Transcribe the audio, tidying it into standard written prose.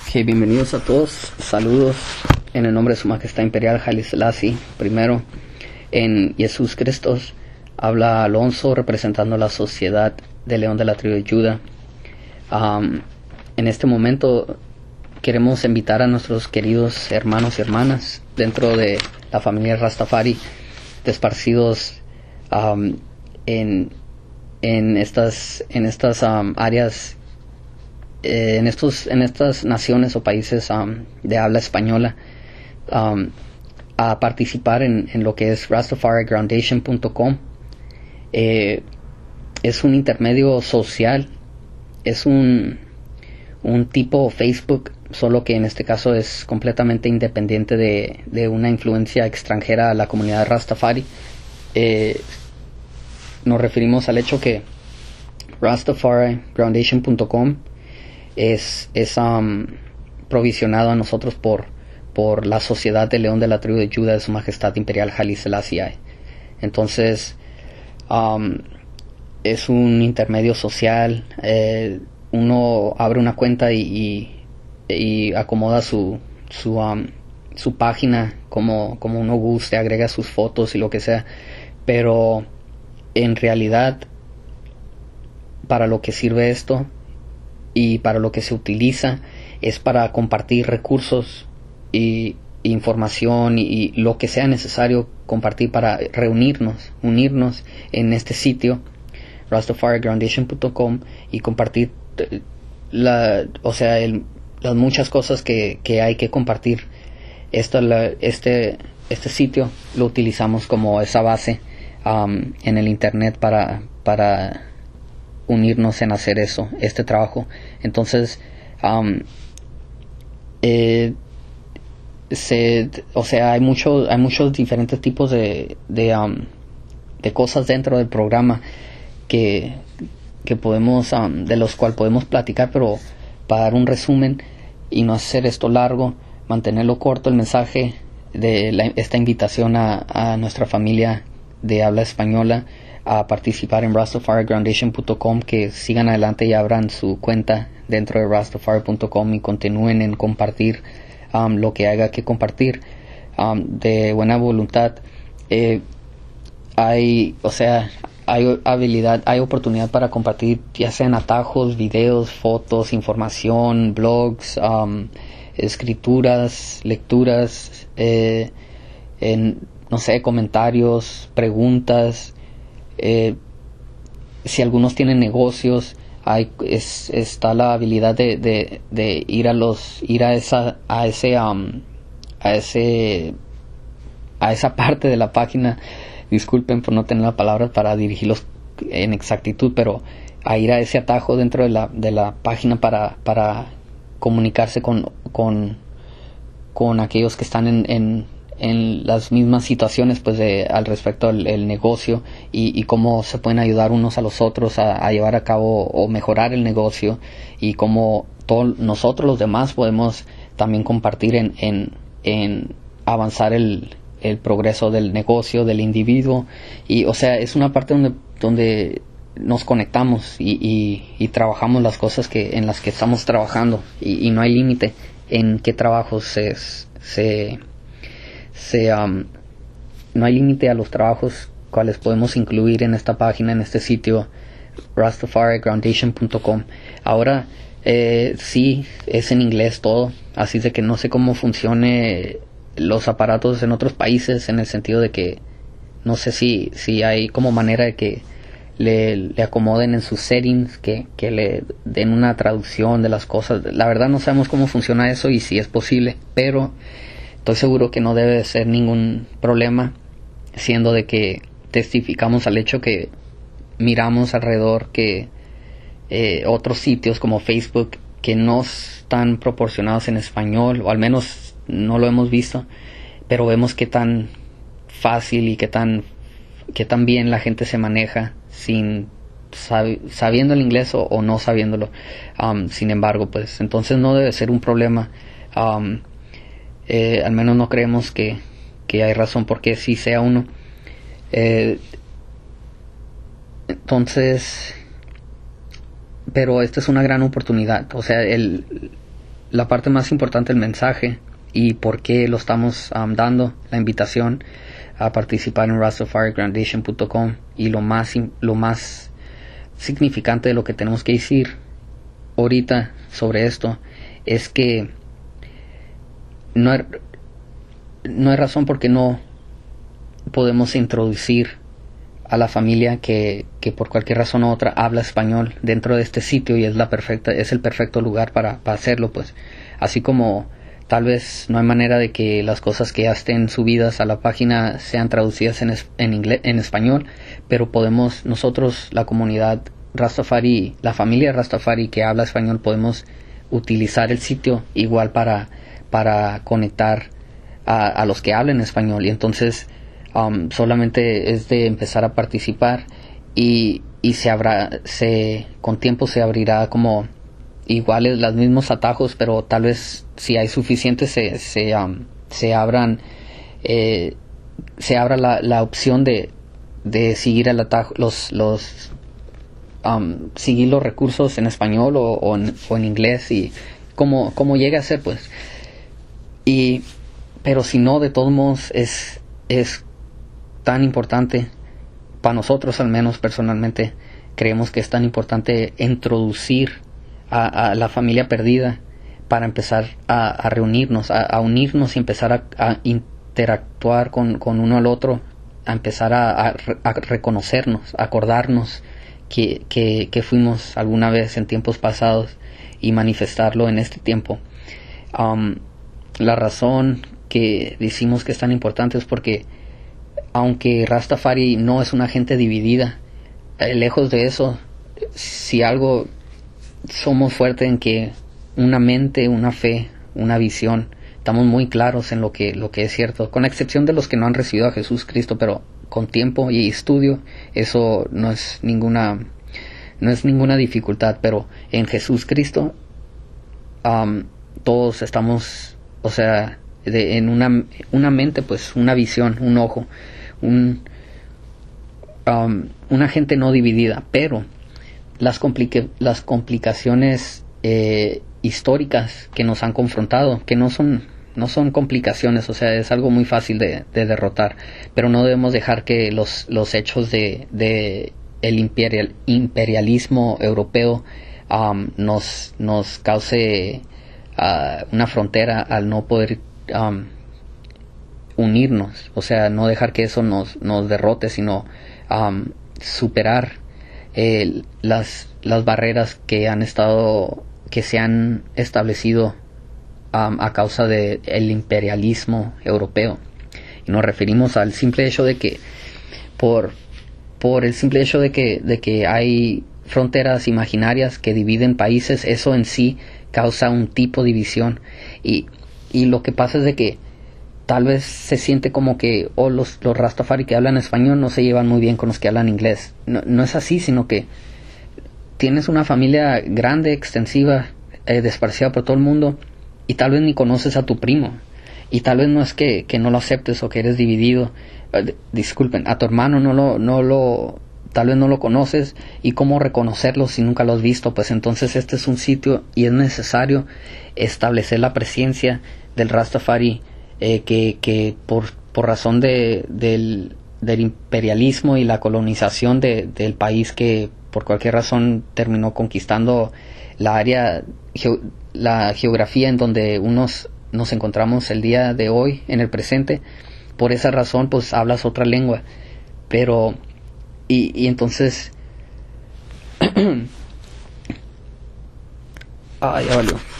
Okay, bienvenidos a todos, saludos en el nombre de Su Majestad Imperial Haile Selassie. Primero, en Jesús Cristo, habla Alonso representando la Sociedad de León de la Tribu de Judá. En este momento queremos invitar a nuestros queridos hermanos y hermanas dentro de la familia Rastafari, esparcidos en estas áreas, en estas naciones o países de habla española, a participar en lo que es RastafariGroundation.com. Es un intermedio social, es un tipo Facebook, solo que en este caso es completamente independiente de una influencia extranjera a la comunidad Rastafari. Nos referimos al hecho que RastafariGroundation.com es provisionado a nosotros por la Sociedad de León de la Tribu de Judá de Su Majestad Imperial Haile Selassie. Entonces es un intermedio social. Uno abre una cuenta y acomoda su página como uno guste, agrega sus fotos y lo que sea, pero en realidad para lo que sirve esto y para lo que se utiliza es para compartir recursos y información y lo que sea necesario compartir para unirnos en este sitio RastafariGroundation.com y compartir las muchas cosas que hay que compartir. Este sitio lo utilizamos como esa base en el internet para unirnos en hacer este trabajo. Entonces hay muchos diferentes tipos de cosas dentro del programa que podemos, de los cuales podemos platicar, pero para dar un resumen y no hacer esto largo, mantenerlo corto, el mensaje de esta invitación a nuestra familia de habla española a participar en RastafariGroundation.com, que sigan adelante y abran su cuenta dentro de Rastafari.com y continúen en compartir lo que haya que compartir de buena voluntad. Hay habilidad, hay oportunidad para compartir, ya sean atajos, videos, fotos, información, blogs, escrituras, lecturas, comentarios, preguntas. Si algunos tienen negocios, está la habilidad de ir a esa parte de la página. Disculpen por no tener la palabra para dirigirlos en exactitud, pero a ir a ese atajo dentro de la página para comunicarse con aquellos que están en las mismas situaciones, pues al respecto del negocio y cómo se pueden ayudar unos a los otros a llevar a cabo o mejorar el negocio, y cómo todos nosotros los demás podemos también compartir en avanzar el progreso del negocio, del individuo. Y es una parte donde nos conectamos y trabajamos las cosas en las que estamos trabajando, y no hay límite en qué trabajos no hay límite a los trabajos cuales podemos incluir en esta página, en este sitio RastafariGroundation.com. Ahora sí es en inglés todo, así de que no sé cómo funcione los aparatos en otros países, en el sentido de que no sé si hay como manera de que le acomoden en sus settings, que le den una traducción de las cosas. La verdad no sabemos cómo funciona eso y si es posible, pero estoy seguro que no debe de ser ningún problema, siendo de que testificamos al hecho que miramos alrededor que otros sitios como Facebook que no están proporcionados en español, o al menos no lo hemos visto, pero vemos qué tan fácil y qué tan bien la gente se maneja sabiendo el inglés o no sabiéndolo. Sin embargo, pues entonces no debe ser un problema. Al menos no creemos que hay razón por qué sí sea uno. Entonces, pero esta es una gran oportunidad. la parte más importante del mensaje y por qué lo estamos dando, la invitación a participar en RastafariGroundation.com, y lo más significante de lo que tenemos que decir ahorita sobre esto es que no hay razón por qué no podemos introducir a la familia que por cualquier razón u otra habla español dentro de este sitio, y es el perfecto lugar para hacerlo, pues. Así como tal vez no hay manera de que las cosas que ya estén subidas a la página sean traducidas en español, pero podemos nosotros, la comunidad Rastafari, la familia Rastafari que habla español, podemos utilizar el sitio igual para conectar a los que hablan español. Y entonces solamente es de empezar a participar, y con tiempo se abrirá como iguales los mismos atajos, pero tal vez si hay suficientes se abra la opción de seguir el atajo, seguir los recursos en español o en inglés, y como llegue a ser, pues. Pero si no, de todos modos es tan importante para nosotros, al menos personalmente creemos que es tan importante introducir a la familia perdida para empezar a reunirnos, a unirnos y empezar a interactuar con uno al otro, a empezar a reconocernos, a acordarnos que fuimos alguna vez en tiempos pasados y manifestarlo en este tiempo. La razón que decimos que es tan importante es porque aunque Rastafari no es una gente dividida, lejos de eso, si algo somos fuertes en que una mente, una fe, una visión, estamos muy claros en lo que es cierto, con la excepción de los que no han recibido a Jesús Cristo, pero con tiempo y estudio eso no es ninguna dificultad. Pero en Jesús Cristo todos estamos, o sea, en una mente, pues una visión, un ojo, una gente no dividida. Pero las complicaciones históricas que nos han confrontado, que no son complicaciones, o sea, es algo muy fácil de derrotar, pero no debemos dejar que los hechos de el imperialismo europeo nos cause una frontera al no poder unirnos, o sea, no dejar que eso nos derrote, sino superar las barreras que se han establecido a causa del imperialismo europeo. Y nos referimos al simple hecho de que por el simple hecho de que hay fronteras imaginarias que dividen países, eso en sí causa un tipo de división, y lo que pasa es de que tal vez se siente como que los Rastafari que hablan español no se llevan muy bien con los que hablan inglés. No es así, sino que tienes una familia grande, extensiva, despreciada por todo el mundo, y tal vez ni conoces a tu primo, y tal vez no es que no lo aceptes o que eres dividido. Disculpen, a tu hermano tal vez no lo conoces, y cómo reconocerlo si nunca lo has visto. Pues entonces este es un sitio y es necesario establecer la presencia del Rastafari, que por razón del imperialismo y la colonización del país, que por cualquier razón terminó conquistando la geografía en donde nos encontramos el día de hoy, en el presente. Por esa razón pues hablas otra lengua, pero y entonces ya valió.